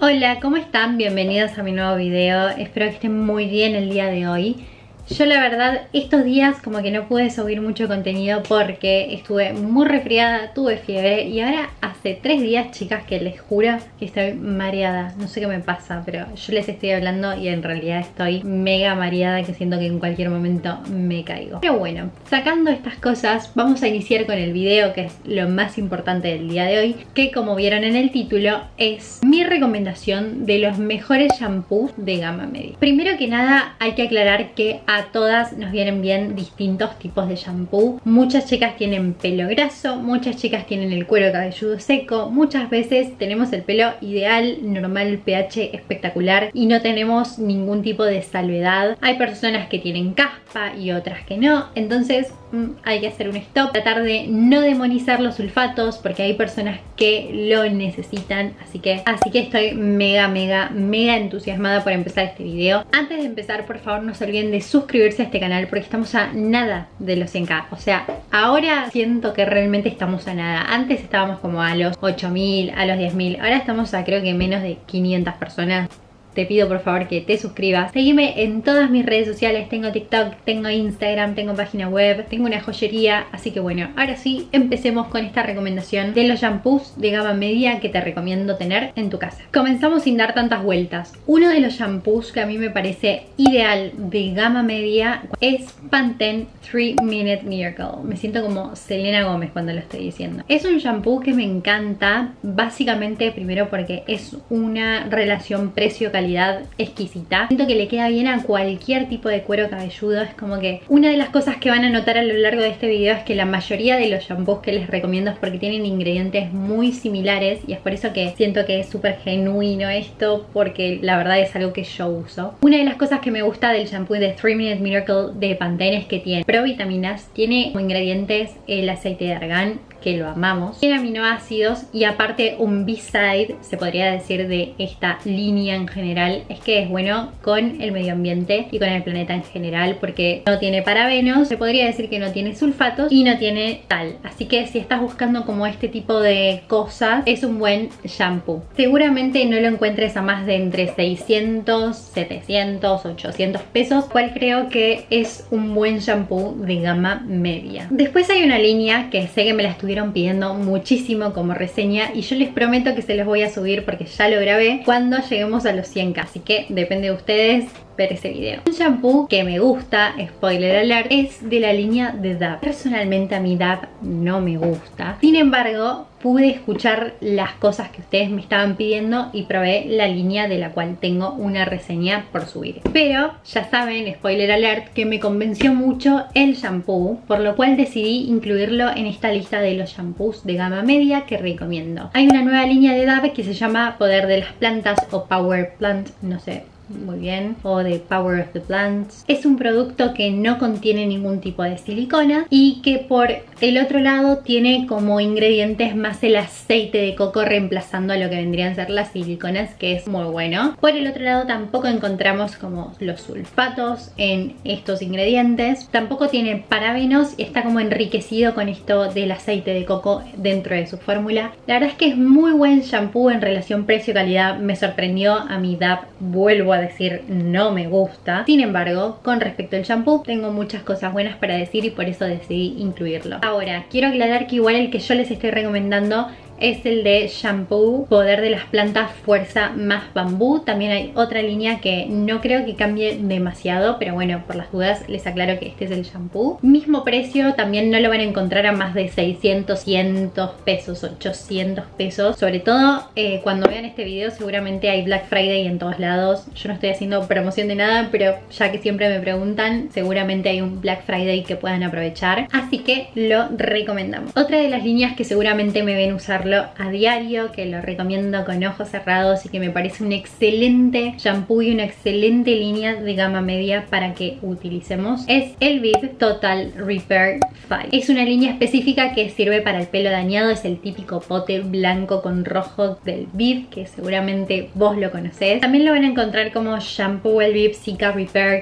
Hola, ¿cómo están? Bienvenidos a mi nuevo video. Espero que estén muy bien el día de hoy. Yo la verdad estos días como que no pude subir mucho contenido porque estuve muy resfriada, tuve fiebre y ahora hace 3 días, chicas, que les juro que estoy mareada. No sé qué me pasa, pero yo les estoy hablando y en realidad estoy mega mareada, que siento que en cualquier momento me caigo. Pero bueno, sacando estas cosas, vamos a iniciar con el video, que es lo más importante del día de hoy, que como vieron en el título es mi recomendación de los mejores shampoos de gama media. Primero que nada hay que aclarar que a todas nos vienen bien distintos tipos de shampoo. Muchas chicas tienen pelo graso, muchas chicas tienen el cuero cabelludo seco, muchas veces tenemos el pelo ideal, normal, pH espectacular y no tenemos ningún tipo de salvedad. Hay personas que tienen caspa y otras que no, entonces hay que hacer un stop, tratar de no demonizar los sulfatos porque hay personas que lo necesitan, así que estoy mega entusiasmada por empezar este video. Antes de empezar, por favor no se olviden de suscribirse a este canal porque estamos a nada de los 100k, o sea, ahora siento que realmente estamos a nada. Antes estábamos como a los 8000, a los 10.000, ahora estamos a creo que menos de 500 personas. Te pido por favor que te suscribas. Seguime en todas mis redes sociales. Tengo TikTok, tengo Instagram, tengo página web, tengo una joyería. Así que bueno, ahora sí, empecemos con esta recomendación de los shampoos de gama media que te recomiendo tener en tu casa. Comenzamos sin dar tantas vueltas. Uno de los shampoos que a mí me parece ideal de gama media es Pantene 3 Minute Miracle. Me siento como Selena Gómez cuando lo estoy diciendo. Es un shampoo que me encanta, básicamente primero porque es una relación precio-calidad exquisita. Siento que le queda bien a cualquier tipo de cuero cabelludo. Es como que una de las cosas que van a notar a lo largo de este video es que la mayoría de los shampoos que les recomiendo es porque tienen ingredientes muy similares y es por eso que siento que es súper genuino esto, porque la verdad es algo que yo uso. Una de las cosas que me gusta del shampoo de 3 Minute Miracle de Pantene es que tiene provitaminas, tiene como ingredientes el aceite de argán, que lo amamos, tiene aminoácidos y aparte un B-side, se podría decir, de esta línea en general, es que es bueno con el medio ambiente y con el planeta en general porque no tiene parabenos, se podría decir que no tiene sulfatos y no tiene tal, así que si estás buscando como este tipo de cosas es un buen shampoo. Seguramente no lo encuentres a más de entre 600, 700, 800 pesos, cual creo que es un buen shampoo de gama media. Después hay una línea que sé que me la estuvieron pidiendo muchísimo como reseña y yo les prometo que se los voy a subir porque ya lo grabé cuando lleguemos a los 100k, así que depende de ustedes ver ese video. Un shampoo que me gusta, spoiler alert, es de la línea de Dove. Personalmente a mí Dove no me gusta, sin embargo pude escuchar las cosas que ustedes me estaban pidiendo y probé la línea de la cual tengo una reseña por subir. Pero ya saben, spoiler alert, que me convenció mucho el shampoo, por lo cual decidí incluirlo en esta lista de los shampoos de gama media que recomiendo. Hay una nueva línea de Dove que se llama Poder de las Plantas o Power Plant, no sé muy bien, o de Power of the Plants. Es un producto que no contiene ningún tipo de silicona y que por el otro lado tiene como ingredientes más el aceite de coco, reemplazando a lo que vendrían a ser las siliconas, que es muy bueno. Por el otro lado tampoco encontramos como los sulfatos en estos ingredientes, tampoco tiene parabenos y está como enriquecido con esto del aceite de coco dentro de su fórmula. La verdad es que es muy buen shampoo en relación precio-calidad, me sorprendió. A mi Dove, vuelvo a decir, no me gusta. Sin embargo, con respecto al shampoo tengo muchas cosas buenas para decir y por eso decidí incluirlo. Ahora, quiero aclarar que igual el que yo les estoy recomendando es el de shampoo Poder de las Plantas Fuerza más Bambú. También hay otra línea que no creo que cambie demasiado, pero bueno, por las dudas les aclaro que este es el shampoo. Mismo precio, también no lo van a encontrar a más de 600, 100 pesos, 800 pesos. Sobre todo cuando vean este video seguramente hay Black Friday en todos lados. Yo no estoy haciendo promoción de nada, pero ya que siempre me preguntan, seguramente hay un Black Friday que puedan aprovechar, así que lo recomendamos. Otra de las líneas que seguramente me ven usar a diario, que lo recomiendo con ojos cerrados y que me parece un excelente shampoo y una excelente línea de gama media para que utilicemos, es el Viv Total Repair 5. Es una línea específica que sirve para el pelo dañado, es el típico pote blanco con rojo del Viv, que seguramente vos lo conocés. También lo van a encontrar como shampoo el Viv Cica Repair, que es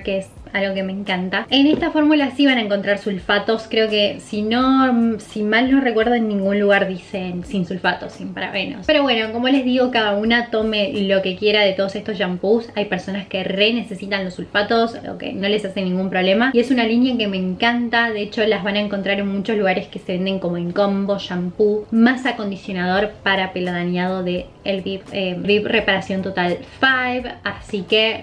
algo que me encanta. En esta fórmula sí van a encontrar sulfatos, creo que si mal no recuerdo, en ningún lugar dicen sin sulfatos, sin parabenos. Pero bueno, como les digo, cada una tome lo que quiera de todos estos shampoos. Hay personas que necesitan los sulfatos o que no les hace ningún problema, y es una línea que me encanta. De hecho, las van a encontrar en muchos lugares que se venden como en combo: shampoo más acondicionador para pelo dañado de el VIP Reparación Total 5. Así que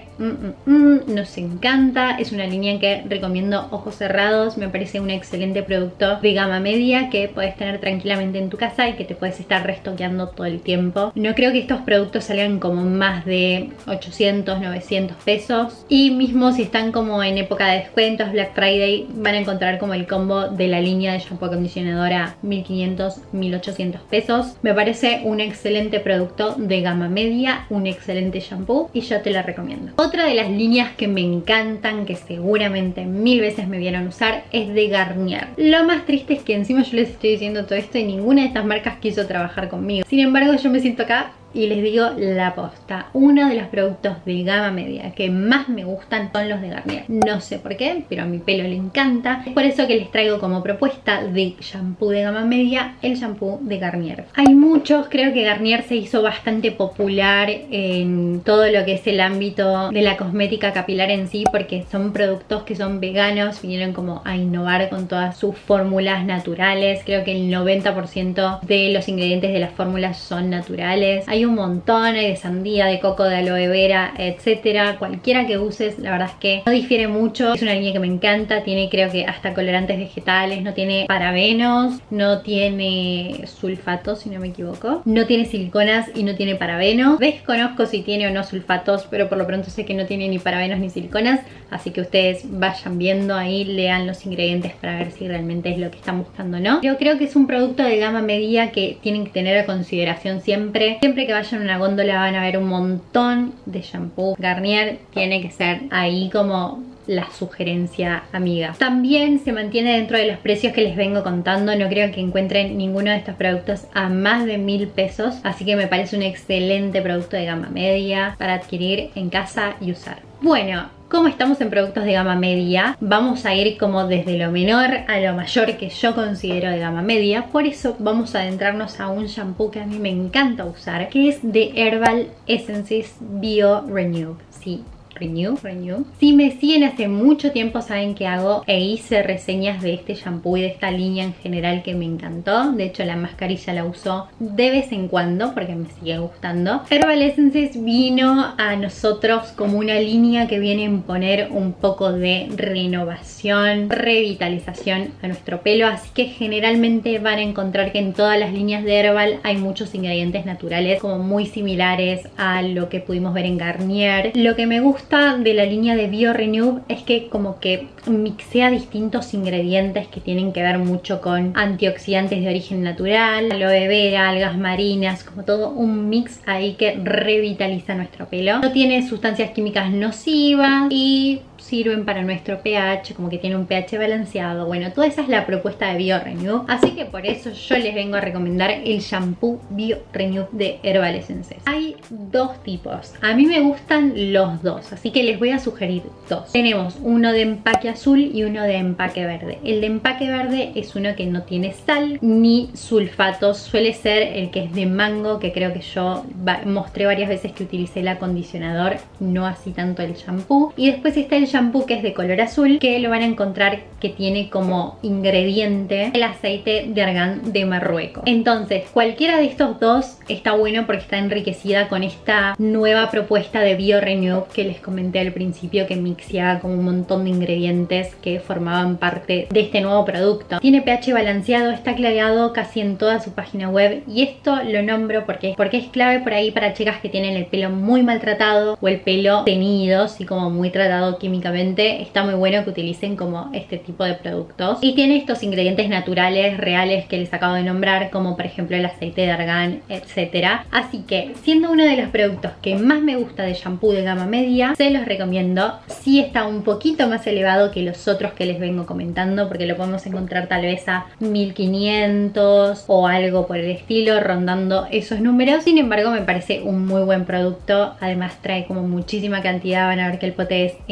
nos encanta. Es una línea que recomiendo ojos cerrados. Me parece un excelente producto de gama media que puedes tener tranquilamente en tu casa y que te puedes estar restoqueando todo el tiempo. No creo que estos productos salgan como más de 800, 900 pesos, y mismo si están como en época de descuentos, Black Friday, van a encontrar como el combo de la línea de shampoo acondicionador a 1500, 1800 pesos. Me parece un excelente producto de gama media, un excelente shampoo, y yo te la recomiendo. Otra de las líneas que me encantan, que seguramente 1000 veces me vieron usar, es de Garnier. Lo más triste es que encima yo les estoy diciendo todo esto y ninguna de estas marcas quiso trabajar conmigo. Sin embargo, yo me siento acá y les digo la posta. Uno de los productos de gama media que más me gustan son los de Garnier. No sé por qué, pero a mi pelo le encanta. Es por eso que les traigo como propuesta de shampoo de gama media el shampoo de Garnier. Hay muchos, creo que Garnier se hizo bastante popular en todo lo que es el ámbito de la cosmética capilar en sí, porque son productos que son veganos, vinieron como a innovar con todas sus fórmulas naturales. Creo que el 90% de los ingredientes de las fórmulas son naturales. Hay un montón, hay de sandía, de coco, de aloe vera, etcétera. Cualquiera que uses, la verdad es que no difiere mucho. Es una línea que me encanta. Tiene, creo que hasta colorantes vegetales, no tiene parabenos, no tiene sulfatos, si no me equivoco, no tiene siliconas y no tiene parabenos. Desconozco si tiene o no sulfatos, pero por lo pronto sé que no tiene ni parabenos ni siliconas, así que ustedes vayan viendo ahí, lean los ingredientes para ver si realmente es lo que están buscando o no. Yo creo que es un producto de gama media que tienen que tener a consideración siempre que vayan a una góndola van a ver un montón de shampoo. Garnier tiene que ser ahí como la sugerencia amiga. También se mantiene dentro de los precios que les vengo contando. No creo que encuentren ninguno de estos productos a más de 1000 pesos, así que me parece un excelente producto de gama media para adquirir en casa y usar. Bueno, como estamos en productos de gama media, vamos a ir como desde lo menor a lo mayor que yo considero de gama media. Por eso vamos a adentrarnos a un shampoo que a mí me encanta usar, que es de Herbal Essences Bio Renew. Sí, Renew. Si me siguen hace mucho tiempo saben que hago e hice reseñas de este shampoo y de esta línea en general que me encantó. De hecho, la mascarilla la uso de vez en cuando porque me sigue gustando. Herbal Essences vino a nosotros como una línea que viene a imponer un poco de renovación, revitalización a nuestro pelo, así que generalmente van a encontrar que en todas las líneas de Herbal hay muchos ingredientes naturales como muy similares a lo que pudimos ver en Garnier. Lo que me gusta de la línea de Bio Renew es que como que mixea distintos ingredientes que tienen que ver mucho con antioxidantes de origen natural, aloe vera, algas marinas, como todo un mix ahí que revitaliza nuestro pelo. No tiene sustancias químicas nocivas y sirven para nuestro pH, como que tiene un pH balanceado. Bueno, toda esa es la propuesta de Bio Renew, así que por eso yo les vengo a recomendar el shampoo Bio Renew de Herbal Essences. Hay dos tipos, a mí me gustan los dos, así que les voy a sugerir dos. Tenemos uno de empaque azul y uno de empaque verde. El de empaque verde es uno que no tiene sal ni sulfatos, suele ser el que es de mango, que creo que yo mostré varias veces que utilicé el acondicionador, no así tanto el shampoo. Y después está el shampoo que es de color azul, que lo van a encontrar que tiene como ingrediente el aceite de argán de Marruecos. Entonces cualquiera de estos dos está bueno porque está enriquecida con esta nueva propuesta de Bio Renew que les comenté al principio, que mixeaba como un montón de ingredientes que formaban parte de este nuevo producto. Tiene pH balanceado, está aclarado casi en toda su página web, y esto lo nombro porque es clave por ahí para chicas que tienen el pelo muy maltratado o el pelo teñido, así como muy tratado químicamente. Está muy bueno que utilicen como este tipo de productos, y tiene estos ingredientes naturales reales que les acabo de nombrar, como por ejemplo el aceite de argán, etcétera. Así que siendo uno de los productos que más me gusta de shampoo de gama media, se los recomiendo. Sí está un poquito más elevado que los otros que les vengo comentando, porque lo podemos encontrar tal vez a 1500 o algo por el estilo, rondando esos números. Sin embargo, me parece un muy buen producto. Además trae como muchísima cantidad, van a ver que el pote es enorme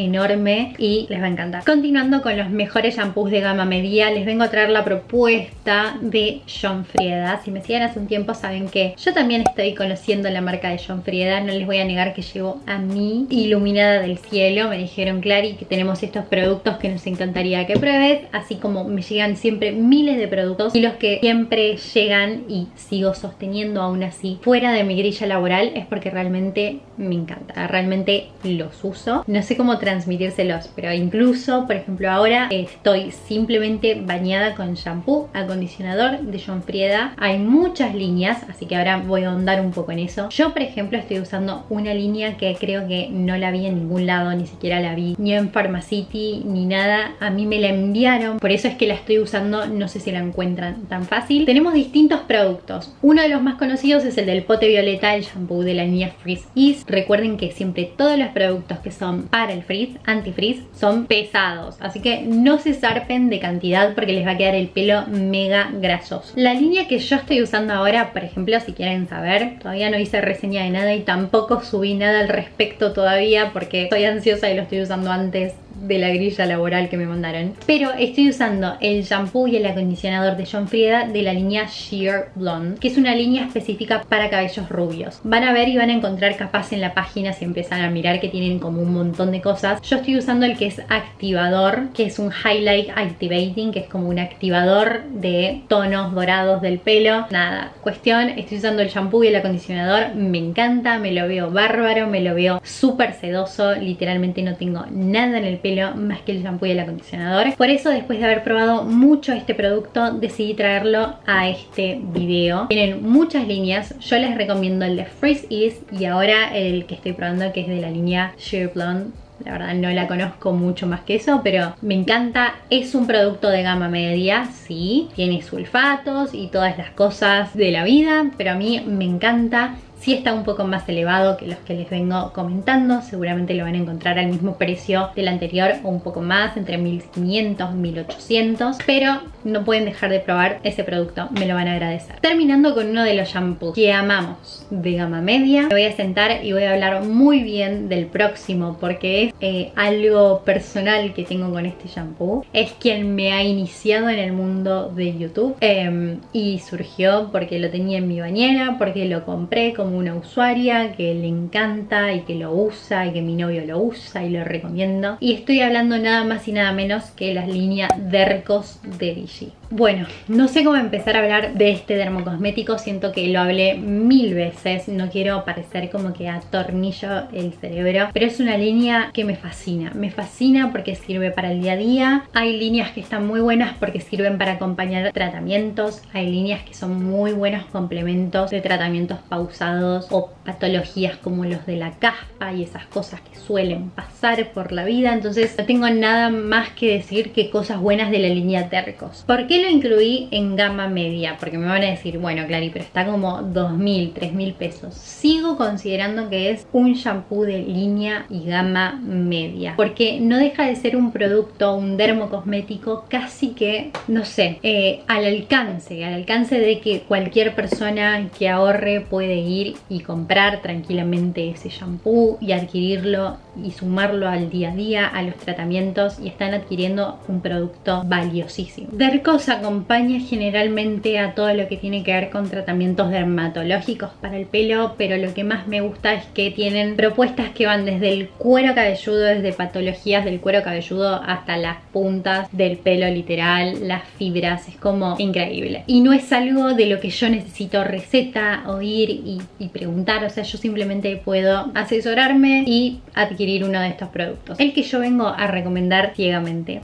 enorme y les va a encantar. Continuando con los mejores shampoos de gama media, les vengo a traer la propuesta de John Frieda. Si me siguen hace un tiempo saben que yo también estoy conociendo la marca de John Frieda. No les voy a negar que llegó a mí iluminada del cielo. Me dijeron, Clary, que tenemos estos productos que nos encantaría que pruebes, así como me llegan siempre miles de productos, y los que siempre llegan y sigo sosteniendo aún así fuera de mi grilla laboral es porque realmente me encanta, realmente los uso. No sé cómo transmitírselos, pero incluso, por ejemplo, ahora estoy simplemente bañada con shampoo, acondicionador de John Frieda. Hay muchas líneas, así que ahora voy a ahondar un poco en eso. Yo, por ejemplo, estoy usando una línea que creo que no la vi en ningún lado, ni siquiera la vi ni en Pharmacity ni nada. A mí me la enviaron, por eso es que la estoy usando. No sé si la encuentran tan fácil. Tenemos distintos productos. Uno de los más conocidos es el del pote violeta, el shampoo de la línea Freeze Ease. Recuerden que siempre todos los productos que son para el frizz, anti-frizz, son pesados, así que no se zarpen de cantidad porque les va a quedar el pelo mega grasoso. La línea que yo estoy usando ahora, por ejemplo, si quieren saber, todavía no hice reseña de nada y tampoco subí nada al respecto todavía porque estoy ansiosa y lo estoy usando antes de la grilla laboral que me mandaron. Pero estoy usando el shampoo y el acondicionador de John Frieda de la línea Sheer Blonde, que es una línea específica para cabellos rubios. Van a ver y van a encontrar capaz en la página, si empiezan a mirar, que tienen como un montón de cosas. Yo estoy usando el que es activador, que es un Highlight Activating, que es como un activador de tonos dorados del pelo. Nada, cuestión, estoy usando el shampoo y el acondicionador, me encanta, me lo veo bárbaro, me lo veo súper sedoso, literalmente no tengo nada en el pelo más que el shampoo y el acondicionador. Por eso, después de haber probado mucho este producto, decidí traerlo a este video. Tienen muchas líneas, yo les recomiendo el de Freeze Ease y ahora el que estoy probando, que es de la línea Sheer Blonde. La verdad no la conozco mucho más que eso, pero me encanta. Es un producto de gama media, sí, tiene sulfatos y todas las cosas de la vida, pero a mí me encanta. Sí está un poco más elevado que los que les vengo comentando. Seguramente lo van a encontrar al mismo precio del anterior o un poco más, entre 1500 y 1800. Pero no pueden dejar de probar ese producto, me lo van a agradecer. Terminando con uno de los shampoos que amamos de gama media, me voy a sentar y voy a hablar muy bien del próximo porque es algo personal que tengo con este shampoo. Es quien me ha iniciado en el mundo de YouTube y surgió porque lo tenía en mi bañera, porque lo compré como una usuaria que le encanta y que lo usa y que mi novio lo usa y lo recomiendo. Y estoy hablando nada más y nada menos que la línea Dercos de Vichy. Bueno, no sé cómo empezar a hablar de este dermocosmético, siento que lo hablé 1000 veces, no quiero parecer como que atornillo el cerebro, pero es una línea que me fascina porque sirve para el día a día. Hay líneas que están muy buenas porque sirven para acompañar tratamientos, hay líneas que son muy buenos complementos de tratamientos pausados o patologías como los de la caspa y esas cosas que suelen pasar por la vida. Entonces no tengo nada más que decir que cosas buenas de la línea Dercos. ¿Por qué lo incluí en gama media? Porque me van a decir, bueno, Clary, pero está como 2000, 3000 pesos. Sigo considerando que es un shampoo de línea y gama media, porque no deja de ser un producto, un dermocosmético casi que, no sé, al alcance de que cualquier persona que ahorre puede ir y comprar tranquilamente ese shampoo y adquirirlo y sumarlo al día a día, a los tratamientos, y están adquiriendo un producto valiosísimo. Dercos acompaña generalmente a todo lo que tiene que ver con tratamientos dermatológicos para el pelo, pero lo que más me gusta es que tienen propuestas que van desde el cuero cabelludo, desde patologías del cuero cabelludo hasta las puntas del pelo, literal, las fibras, es como increíble. Y no es algo de lo que yo necesito receta o ir y preguntar, o sea, yo simplemente puedo asesorarme y adquirir uno de estos productos. El que yo vengo a recomendar ciegamente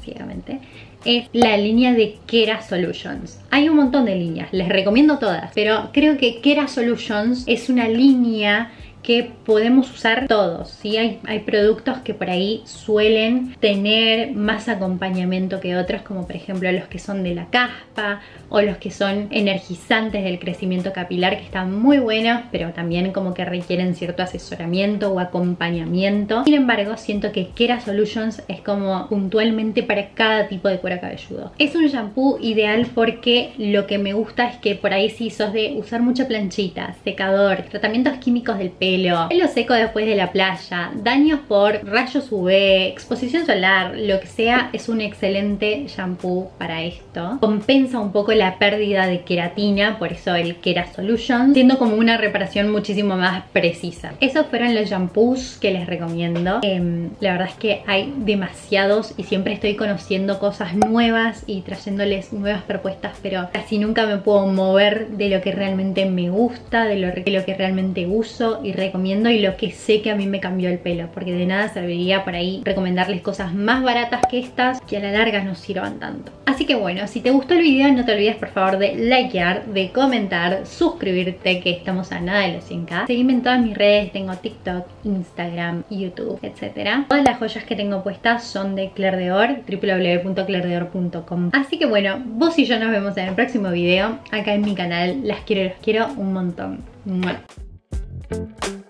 es la línea de Kera Solutions. Hay un montón de líneas, les recomiendo todas, pero creo que Kera Solutions es una línea que podemos usar todos, ¿sí? Hay productos que por ahí suelen tener más acompañamiento que otros, como por ejemplo los que son de la caspa o los que son energizantes del crecimiento capilar, que están muy buenos, pero también como que requieren cierto asesoramiento o acompañamiento. Sin embargo, siento que Kera Solutions es como puntualmente para cada tipo de cuero cabelludo. Es un shampoo ideal porque lo que me gusta es que por ahí, si sos de usar mucha planchita, secador, tratamientos químicos del pelo, pelo seco después de la playa, daños por rayos UV, exposición solar, lo que sea, es un excelente shampoo para esto. Compensa un poco la pérdida de queratina, por eso el Kera Solution, siendo como una reparación muchísimo más precisa. Esos fueron los shampoos que les recomiendo. La verdad es que hay demasiados y siempre estoy conociendo cosas nuevas y trayéndoles nuevas propuestas, pero casi nunca me puedo mover de lo que realmente me gusta, de lo que realmente uso y recomiendo y lo que sé que a mí me cambió el pelo, porque de nada serviría por ahí recomendarles cosas más baratas que estas que a la larga no sirvan tanto. Así que bueno, si te gustó el video no te olvides por favor de likear, de comentar, suscribirte, que estamos a nada de los 100k. Seguime en todas mis redes, tengo TikTok, Instagram, YouTube, etc. Todas las joyas que tengo puestas son de Claire Dior, www.claireDior.com. Así que bueno, vos y yo nos vemos en el próximo video acá en mi canal. Las quiero y los quiero un montón. ¡Mua!